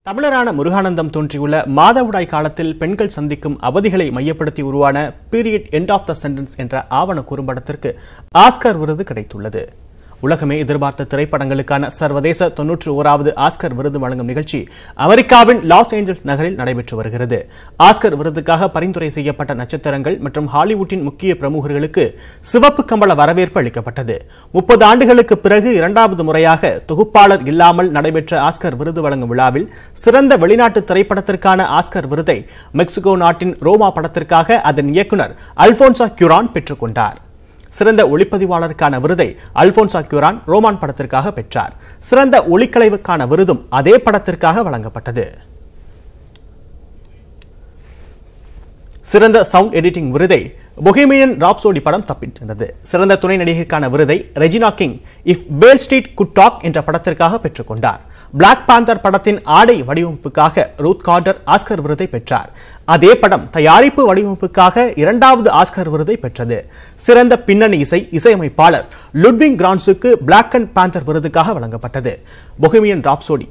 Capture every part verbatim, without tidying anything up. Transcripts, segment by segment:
தமிழரான முருகானந்தம் தோன்றியுள்ள மாதவிடாய் காலத்தில் பெண்கள் சந்திக்கும் அவதிகளை மையப்படுத்தி உருவான period end of the sentence என்ற ஆவண குறும்படத்திற்கு ஆஸ்கர் விருது கிடைத்துள்ளது. உலகமே எதிர்பார்த்த திரைப்படங்களுக்கான சர்வதேச தொன்னூற்று ஓராவது ஆஸ்கர் விருது வழங்கும் நிகழ்ச்சி அமெரிக்காவின் லாஸ் ஏஞ்சல்ஸ் நகரில் நடைபெற்று வருகிறது. ஆஸ்கர் விருதுக்காக பரிந்துரை செய்யப்பட்ட நட்சத்திரங்கள் மற்றும் ஹாலிவுட்டின் முக்கிய பிரமுகர்களுக்கு சிவப்பு கம்பள வரவேற்பு அளிக்கப்பட்டது. முப்பது ஆண்டுகளுக்கு பிறகு இரண்டாவது முறையாக தொகுப்பாளர் இல்லாமல் நடைபெற்ற ஆஸ்கர் விருது வழங்கும் விழாவில் சிறந்த வெளிநாட்டு திரைப்படத்திற்கான ஆஸ்கர் விருதை மெக்சிகோ நாட்டின் ரோமா படத்திற்காக அதன் இயக்குநர் அல்போன்சா கியூரான் பெற்றுக் கொண்டார். சிறந்த ஒளிப்பதிவாளருக்கான விருதை அல்போன்சா கியூரான் ரோமான் படத்திற்காக பெற்றார். சிறந்த ஒளிக்கலைவுக்கான விருதும் அதே படத்திற்காக வழங்கப்பட்டது. சிறந்த சவுண்ட் எடிட்டிங் விருதை பொஹேமியன் ராப்சோடி படம் தப்பிச்சென்றது. சிறந்த துணை நடிகைக்கான விருதை Regina King if Beale Street could talk என்ற படத்திற்காக பெற்றுக் கொண்டார். பிளாக் பாந்தர் படத்தின் ஆடை வடிவமைப்புக்காக ரூத் கார்டர் ஆஸ்கர் விருதை பெற்றார். அதே படம் தயாரிப்பு வடிவமைப்புக்காக இரண்டாவது ஆஸ்கர் விருதை பெற்றது. சிறந்த பின்னணி இசை இசையமைப்பாளர் லுட்விங் கிரான்ஸுக்கு பிளாக் அண்ட் பாந்தர் விருதுக்காக வழங்கப்பட்டது. பொஹேமியன் ராப்சோடி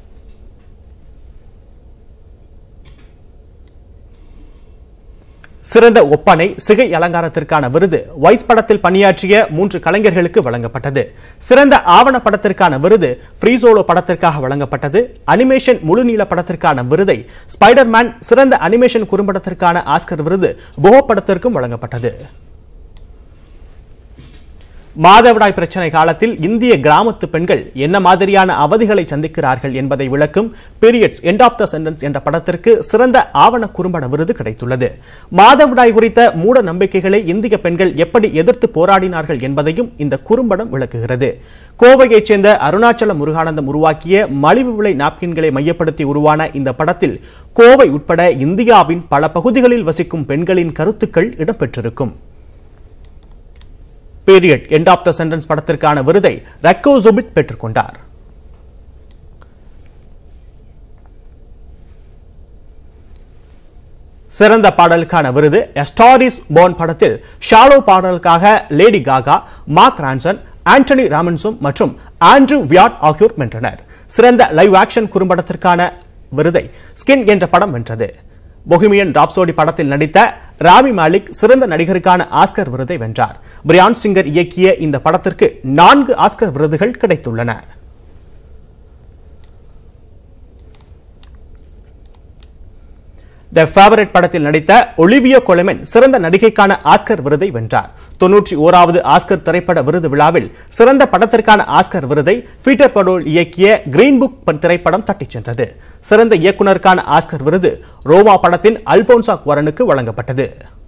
சிறந்த ஒப்பனை சிகை அலங்காரத்திற்கான விருது வைஸ் படத்தில் பணியாற்றிய மூன்று கலைஞர்களுக்கு வழங்கப்பட்டது. சிறந்த ஆவண படத்திற்கான விருது ஃப்ரீசோலோ படத்திற்காக வழங்கப்பட்டது. அனிமேஷன் முழுநீள படத்திற்கான விருதை ஸ்பைடர்மேன், சிறந்த அனிமேஷன் குறும்படத்திற்கான ஆஸ்கர் விருது போஹோ படத்திற்கும் வழங்கப்பட்டது. மாதவிடாய் பிரச்சனை காலத்தில் இந்திய கிராமத்து பெண்கள் என்ன மாதிரியான அவதிகளை சந்திக்கிறார்கள் என்பதை விளக்கும் periods end of the sentence என்ற படத்திற்கு சிறந்த ஆவண குறும்பட விருது கிடைத்துள்ளது. மாதவிடாய் குறித்த மூட நம்பிக்கைகளை இந்திய பெண்கள் எப்படி எதிர்த்து போராடினார்கள் என்பதையும் இந்த குறும்படம் விளக்குகிறது. கோவையைச் சேர்ந்த அருணாச்சல முருகானந்தம் உருவாக்கிய மலிவு விலை நாப்கின்களை மையப்படுத்தி உருவான இந்த படத்தில் கோவை உட்பட இந்தியாவின் பல பகுதிகளில் வசிக்கும் பெண்களின் கருத்துக்கள் இடம்பெற்றிருக்கும். Period end of the sentence படத்திற்கான விருதை ரக்கோ ஜுபிட் பெற்றுக் கொண்டார். சிறந்த பாடலுக்கான விருது எ ஸ்டார் இஸ் பார்ன் படத்தில் ஷாலோ பாடலுக்காக Lady Gaga, Mark Ronson, Anthony ராமன்சும் மற்றும் ஆண்ட்ரூ வியாட் ஆகியோர் வென்றனர். சிறந்த லைவ் ஆக்ஷன் குறும்படத்திற்கான விருதை ஸ்கின் என்ற படம் வென்றது. பொஹேமியன் ராப்சோடி படத்தில் நடித்த ராமி மாலிக் சிறந்த நடிகருக்கான ஆஸ்கர் விருதை வென்றார். பிரியான் சிங்கர் இயக்கிய இந்த படத்திற்கு நான்கு ஆஸ்கர் விருதுகள் கிடைத்துள்ளன. தி ஃபேவரைட் படத்தில் நடித்த ஒலிவியா கொலமென் சிறந்த நடிகைக்கான ஆஸ்கர் விருதை வென்றார். தொன்னூற்றி ஓராவது ஆஸ்கர் திரைப்பட விருது விழாவில் சிறந்த படத்திற்கான ஆஸ்கர் விருதை பீட்டர் ஃபடோல் இயக்கிய கிரீன் புக் திரைப்படம் தட்டிச் சென்றது. சிறந்த இயக்குனருக்கான ஆஸ்கர் விருது ரோமா படத்தின் அல்போன்சா கியூரானுக்கு வழங்கப்பட்டது.